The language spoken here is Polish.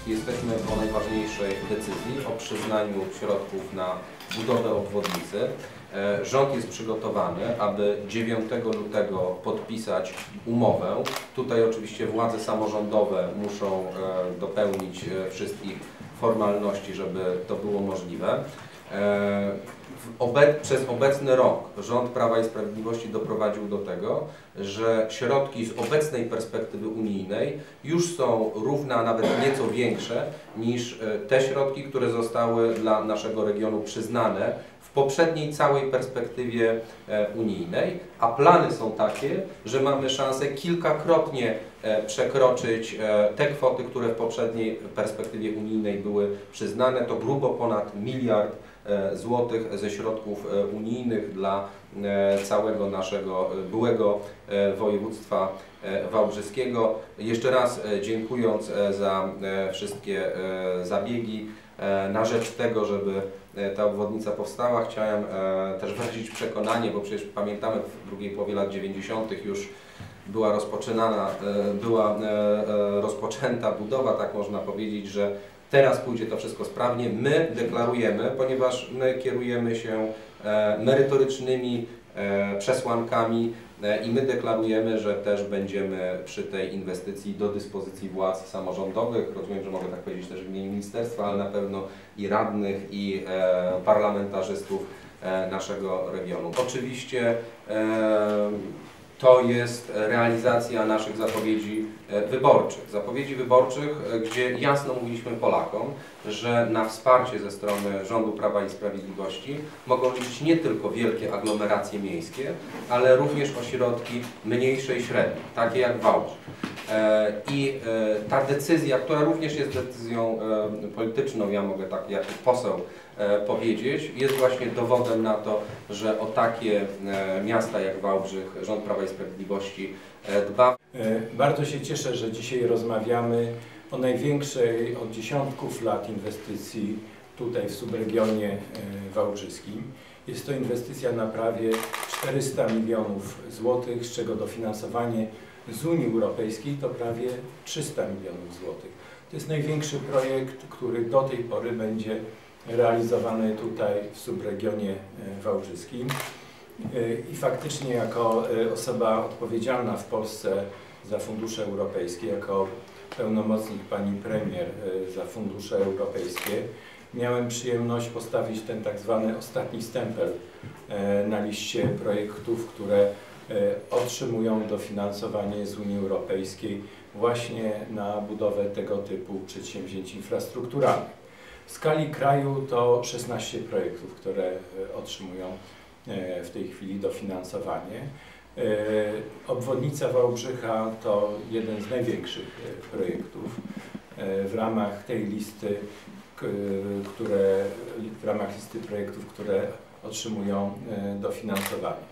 jesteśmy po najważniejszej decyzji o przyznaniu środków na budowę obwodnicy. Rząd jest przygotowany, aby 9 lutego podpisać umowę. Tutaj oczywiście władze samorządowe muszą dopełnić wszystkich formalności, żeby to było możliwe. Przez obecny rok rząd Prawa i Sprawiedliwości doprowadził do tego, że środki z obecnej perspektywy unijnej już są równe, a nawet nieco większe niż te środki, które zostały dla naszego regionu przyznane w poprzedniej całej perspektywie unijnej, a plany są takie, że mamy szansę kilkakrotnie przekroczyć te kwoty, które w poprzedniej perspektywie unijnej były przyznane. To grubo ponad 1 miliard złotych ze środków unijnych dla całego naszego byłego województwa wałbrzyskiego. Jeszcze raz dziękując za wszystkie zabiegi na rzecz tego, żeby ta obwodnica powstała, chciałem też wyrazić przekonanie, bo przecież pamiętamy, w drugiej połowie lat 90. już była rozpoczęta budowa, tak można powiedzieć, że teraz pójdzie to wszystko sprawnie. My deklarujemy, ponieważ my kierujemy się merytorycznymi przesłankami i my deklarujemy, że też będziemy przy tej inwestycji do dyspozycji władz samorządowych. Rozumiem, że mogę tak powiedzieć też w imieniu ministerstwa, ale na pewno i radnych, i parlamentarzystów naszego regionu. Oczywiście to jest realizacja naszych zapowiedzi wyborczych, gdzie jasno mówiliśmy Polakom, że na wsparcie ze strony rządu Prawa i Sprawiedliwości mogą liczyć nie tylko wielkie aglomeracje miejskie, ale również ośrodki mniejsze i średnie, takie jak Wałbrzych. I ta decyzja, która również jest decyzją polityczną, ja mogę tak jako poseł powiedzieć, jest właśnie dowodem na to, że o takie miasta jak Wałbrzych rząd Prawa i Sprawiedliwości dba. Bardzo się cieszę, że dzisiaj rozmawiamy o największej od dziesiątków lat inwestycji tutaj w subregionie wałbrzyskim. Jest to inwestycja na prawie 400 milionów złotych, z czego dofinansowanie z Unii Europejskiej to prawie 300 milionów złotych. To jest największy projekt, który do tej pory będzie realizowany tutaj w subregionie wałbrzyskim. I faktycznie jako osoba odpowiedzialna w Polsce za fundusze europejskie, jako pełnomocnik pani premier za fundusze europejskie, miałem przyjemność postawić ten tak zwany ostatni stempel na liście projektów, które otrzymują dofinansowanie z Unii Europejskiej właśnie na budowę tego typu przedsięwzięć infrastrukturalnych. W skali kraju to 16 projektów, które otrzymują w tej chwili dofinansowanie. Obwodnica Wałbrzycha to jeden z największych projektów w ramach tej listy, w ramach listy projektów, które otrzymują dofinansowanie.